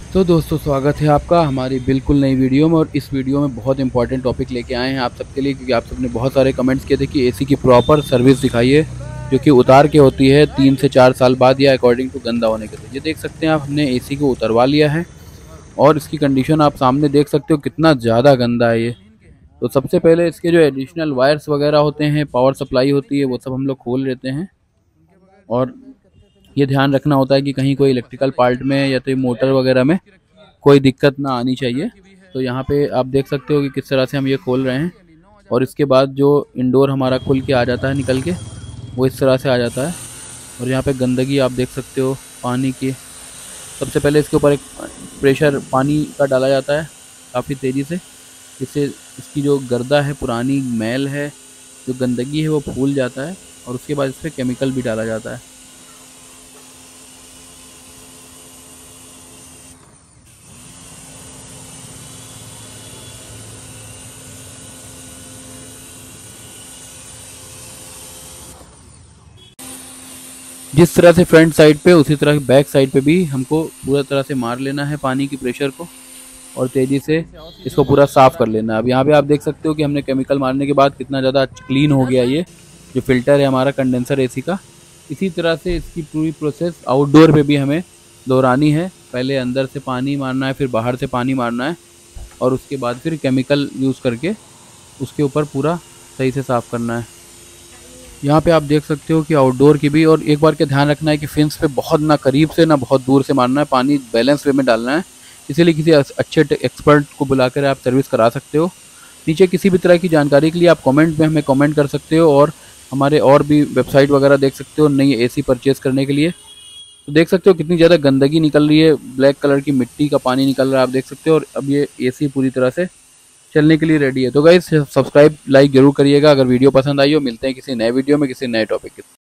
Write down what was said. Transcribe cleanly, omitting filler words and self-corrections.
तो दोस्तों, स्वागत है आपका हमारी बिल्कुल नई वीडियो में। और इस वीडियो में बहुत इंपॉर्टेंट टॉपिक लेके आए हैं आप सबके लिए, क्योंकि आप सबने बहुत सारे कमेंट्स किए थे कि एसी की प्रॉपर सर्विस दिखाइए जो कि उतार के होती है 3 से 4 साल बाद या अकॉर्डिंग टू गंदा होने के। तो ये देख सकते हैं आप, हमने एसी को उतरवा लिया है और इसकी कंडीशन आप सामने देख सकते हो कितना ज़्यादा गंदा है ये। तो सबसे पहले इसके जो एडिशनल वायर्स वगैरह होते हैं, पावर सप्लाई होती है, वो सब हम लोग खोल लेते हैं। और ये ध्यान रखना होता है कि कहीं कोई इलेक्ट्रिकल पार्ट में या तो मोटर वगैरह में कोई दिक्कत ना आनी चाहिए। तो यहाँ पे आप देख सकते हो कि किस तरह से हम ये खोल रहे हैं। और इसके बाद जो इंडोर हमारा खुल के आ जाता है निकल के, वो इस तरह से आ जाता है। और यहाँ पे गंदगी आप देख सकते हो पानी की। सबसे पहले इसके ऊपर एक प्रेशर पानी का डाला जाता है काफ़ी तेज़ी से, जिससे इसकी जो गर्दा है, पुरानी मैल है, जो गंदगी है, वो फूल जाता है। और उसके बाद इस पर केमिकल भी डाला जाता है। जिस तरह से फ्रंट साइड पे, उसी तरह बैक साइड पे भी हमको पूरा तरह से मार लेना है पानी की प्रेशर को और तेज़ी से इसको पूरा साफ़ कर लेना है। अब यहाँ पे आप देख सकते हो कि हमने केमिकल मारने के बाद कितना ज़्यादा क्लीन हो गया ये जो फ़िल्टर है हमारा कंडेंसर एसी का। इसी तरह से इसकी पूरी प्रोसेस आउटडोर पे भी हमें दोहरानी है। पहले अंदर से पानी मारना है, फिर बाहर से पानी मारना है, और उसके बाद फिर केमिकल यूज़ करके उसके ऊपर पूरा सही से साफ़ करना है। यहाँ पे आप देख सकते हो कि आउटडोर की भी। और एक बार का ध्यान रखना है कि फिन्स पे बहुत ना करीब से ना बहुत दूर से मारना है, पानी बैलेंस वे में डालना है। इसीलिए किसी अच्छे एक्सपर्ट को बुलाकर आप सर्विस करा सकते हो। नीचे किसी भी तरह की जानकारी के लिए आप कमेंट में हमें कमेंट कर सकते हो, और हमारे और भी वेबसाइट वगैरह देख सकते हो नई एसी परचेज़ करने के लिए। तो देख सकते हो कितनी ज़्यादा गंदगी निकल रही है, ब्लैक कलर की मिट्टी का पानी निकल रहा है, आप देख सकते हो। और अब ये एसी पूरी तरह से चलने के लिए रेडी है। तो गाइस, सब्सक्राइब लाइक जरूर करिएगा अगर वीडियो पसंद आई हो। मिलते हैं किसी नए वीडियो में किसी नए टॉपिक के।